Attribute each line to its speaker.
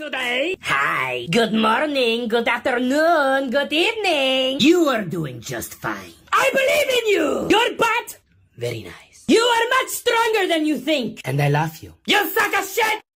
Speaker 1: today. Hi. Good morning, good afternoon, good evening. You are doing just fine. I believe in you. Your butt. Very nice. You are much stronger than you think. And I love you. You suck of shit.